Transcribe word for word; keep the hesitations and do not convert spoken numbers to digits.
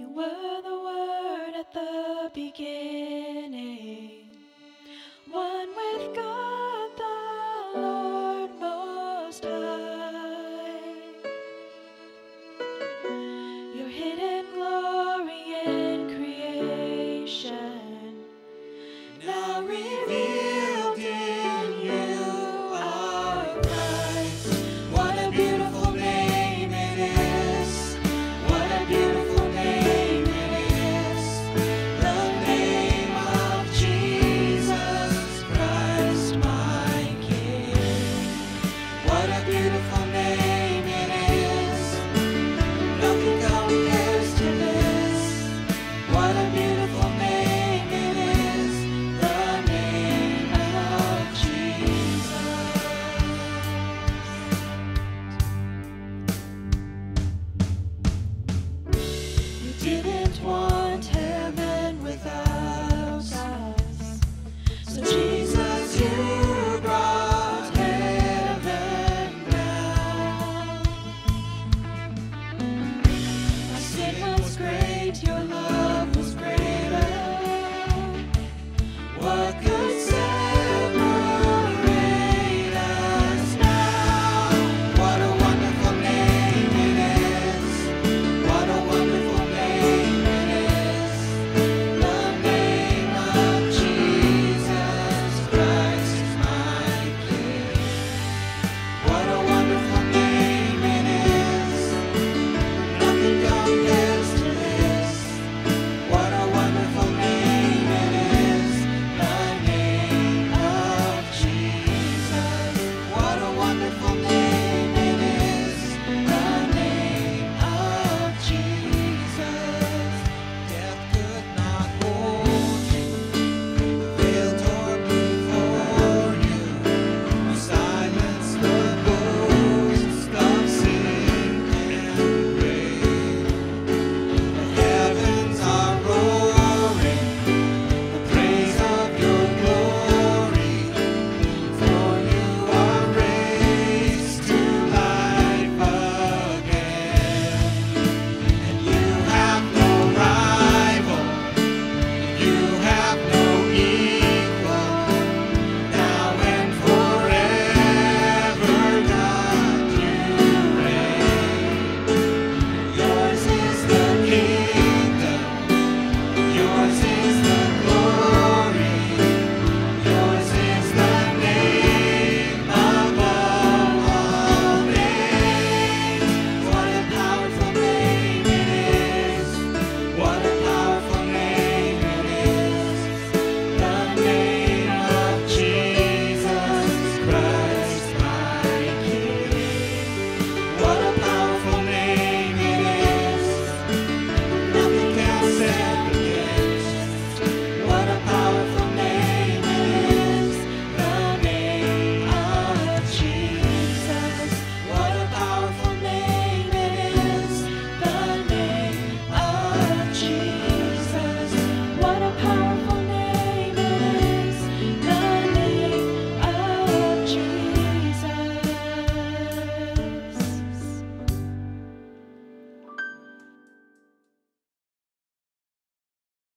were the Word at the beginning, one with God the Lord Most High. Your hidden glory in creation, now revealed in you, our Christ. What a beautiful name it is. What a beautiful name it is. The name of Jesus Christ, my King. What a beautiful name it is. Nothing compares to this. What a beautiful name it is. The name of Jesus. You didn't want